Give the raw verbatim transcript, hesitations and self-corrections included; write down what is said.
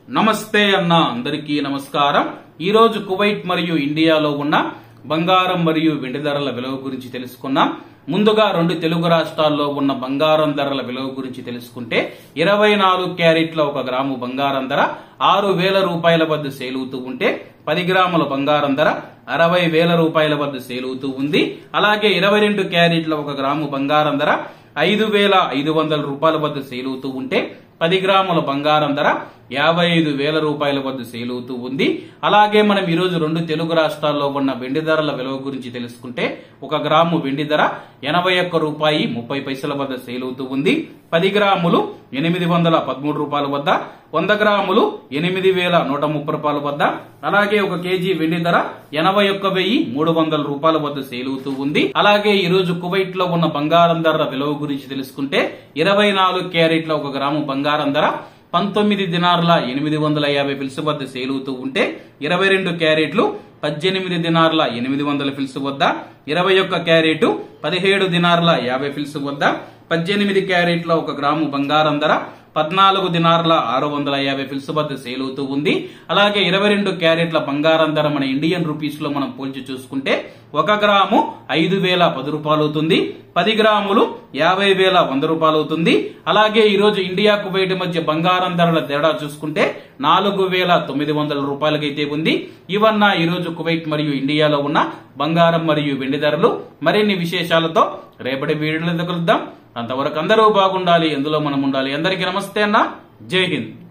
నమస్తే అన్న అందరికీ నమస్కారం। ఈ రోజు కువైట్ మరియు ఇండియాలో ఉన్న బంగారం మరియు వెండి ధరల విలువ గురించి తెలుసుకున్నాం। ముందుగా రెండు తెలుగు రాష్ట్రాల్లో ఉన్న బంగారం ధరల విలువ గురించి తెలుసుకుంటే ఇరవై నాలుగు క్యారెట్ల ఒక గ్రాము బంగారం ధర ఆరు వేల రూపాయల వద్ద సేల్ అవుతూ ఉంటే పది గ్రాముల బంగారం ధర అరవై వేల రూపాయల వద్ద సేల్ అవుతూ ఉంది। అలాగే ఇరవై రెండు క్యారెట్ల ఒక గ్రాము బంగారం ధర ఐదు వేల ఐదు వందల రూపాయల వద్ద సేల్ అవుతూ ఉంటే పది గ్రాముల బంగారం ధర యాభై ఐదు వేల రూపాయల వద్ద సేల్ అవుతూ ఉంది। అలాగే మనం ఈ రోజు రెండు తెలుగు రాష్ట్రాల్లో ఉన్న వెండి ధరల విలువ గురించి తెలుసుకుంటే ఒక గ్రాము వెండి ధర ఎనభై ఒక్క రూపాయి ముప్పై పైసల వద్ద సేల్ అవుతూ ఉంది। పది గ్రాములు ఎనిమిది వందల పదమూడు రూపాయల వద్ద, వంద గ్రాములు ఎనిమిది వేల నూట ముప్పై రూపాయల వద్ద, అలాగే ఒక కేజీ వెండి ధర ఎనభై ఒక్క వెయ్యి మూడు వందల రూపాయల వద్ద సేల్ అవుతూ ఉంది। అలాగే ఈ రోజు కువైట్ లో ఉన్న బంగారం ధరల విలువ గురించి తెలుసుకుంటే ఇరవై నాలుగు క్యారెట్ల ఒక గ్రాము బంగారం ధర పంతొమ్మిది దినార్ల ఎనిమిది వందల యాభై ఫిల్స్ వద్ద సేల్ అవుతూ ఉంటే ఇరవై రెండు క్యారెట్లు పద్దెనిమిది దినార్ల ఎనిమిది వందల ఫిల్స్ వద్ద, ఇరవై ఒక్క క్యారెట్ పదిహేడు దినార్ల యాభై ఫిల్స్ వద్ద, పద్దెనిమిది క్యారెట్ల ఒక గ్రాము బంగారం ధర పద్నాలుగు దినార్ల ఆరు వందల యాభై ఫిల్స్ వద్ద సేల్ అవుతూ ఉంది। అలాగే ఇరవై రెండు క్యారెట్ల బంగారం ధర మన ఇండియన్ రూపీస్ లో మనం పోల్చి చూసుకుంటే ఒక గ్రాము ఐదు వేల పది రూపాయలు అవుతుంది, పది గ్రాములు యాభై వేల వంద రూపాయలు అవుతుంది। అలాగే ఈ రోజు ఇండియా కువైట్ మధ్య బంగారం ధరల తేడా చూసుకుంటే నాలుగు వేల తొమ్మిది వందల రూపాయలకైతే ఉంది। ఇవన్న ఈ రోజు కువైట్ మరియు ఇండియాలో ఉన్న బంగారం మరియు వెండి ధరలు। మరిన్ని విశేషాలతో రేపటి వీడియోలో కలుద్దాం। అంతవరకు అందరూ బాగుండాలి, ఎందులో మనం ఉండాలి। అందరికీ నమస్తే అన్న, జై హింద్।